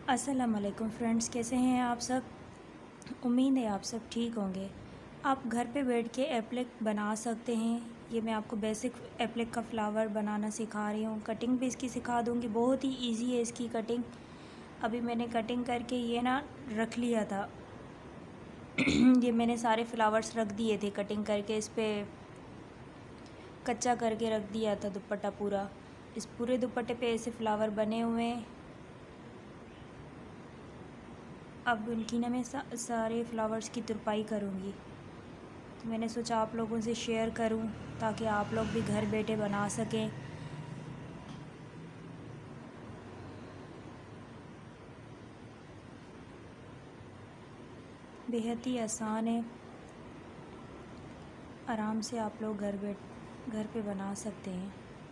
अस्सलाम वालेकुम फ्रेंड्स, कैसे हैं आप सब। उम्मीद है आप सब ठीक होंगे। आप घर पे बैठ के एप्लिक बना सकते हैं। ये मैं आपको बेसिक एप्लिक का फ्लावर बनाना सिखा रही हूँ। कटिंग भी इसकी सिखा दूँगी, बहुत ही इजी है इसकी कटिंग। अभी मैंने कटिंग करके ये ना रख लिया था। ये मैंने सारे फ्लावर्स रख दिए थे कटिंग करके, इस पर कच्चा करके रख दिया था दुपट्टा पूरा। इस पूरे दुपट्टे पे ऐसे फ्लावर बने हुए हैं। अब उनकी ना मैं सारे फ्लावर्स की तुरपाई करूँगी, तो मैंने सोचा आप लोगों से शेयर करूं ताकि आप लोग भी घर बैठे बना सकें। बेहद ही आसान है, आराम से आप लोग घर पे बना सकते हैं।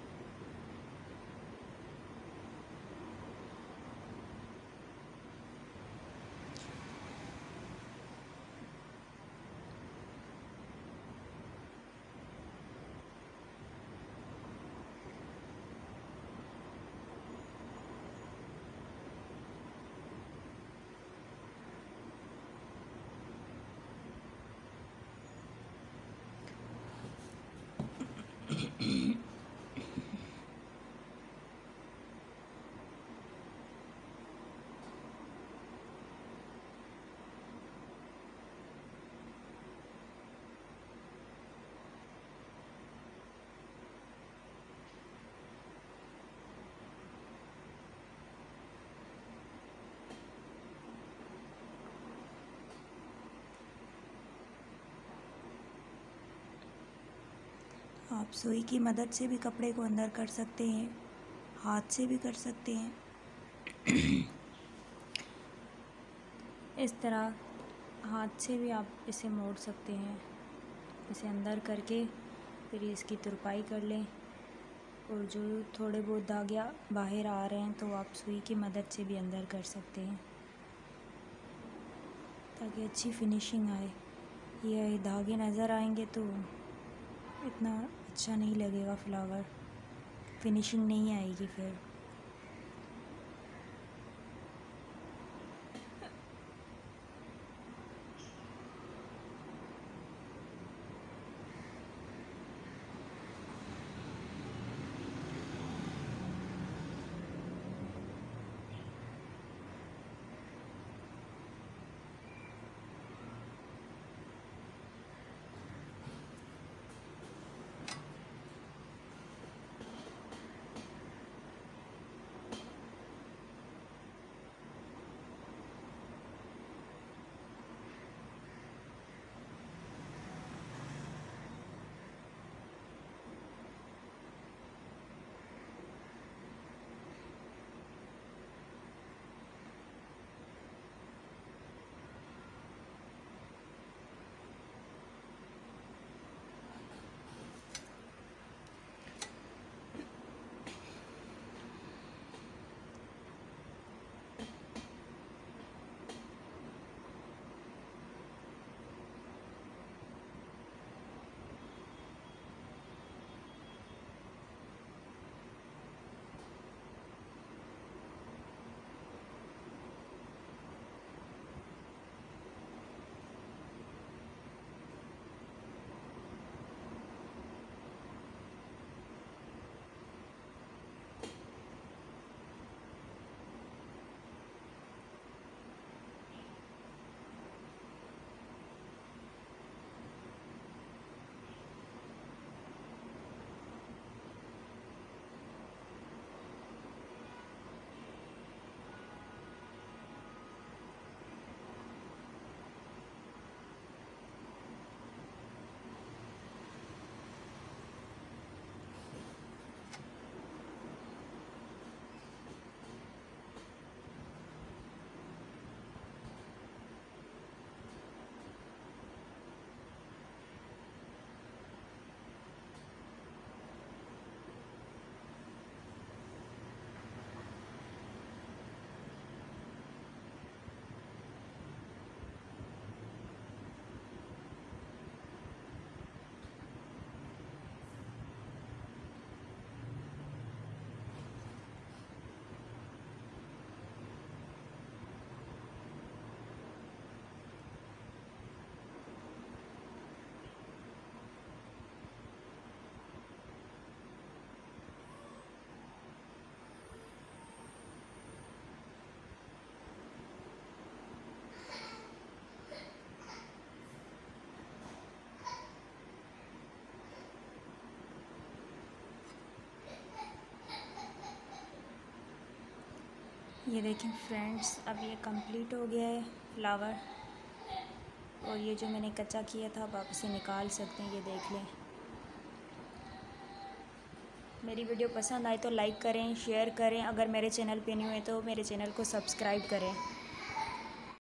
आप सुई की मदद से भी कपड़े को अंदर कर सकते हैं, हाथ से भी कर सकते हैं। इस तरह हाथ से भी आप इसे मोड़ सकते हैं। इसे अंदर करके फिर इसकी तुरपाई कर लें, और जो थोड़े बहुत धागे बाहर आ रहे हैं तो आप सुई की मदद से भी अंदर कर सकते हैं ताकि अच्छी फिनिशिंग आए। ये धागे नज़र आएंगे तो इतना अच्छा नहीं लगेगा फ्लावर, फिनिशिंग नहीं आएगी फिर। ये देखें फ्रेंड्स, अब ये कंप्लीट हो गया है फ्लावर। और ये जो मैंने कच्चा किया था आप इसे निकाल सकते हैं, ये देख लें। मेरी वीडियो पसंद आए तो लाइक करें, शेयर करें। अगर मेरे चैनल पे न्यू है तो मेरे चैनल को सब्सक्राइब करें।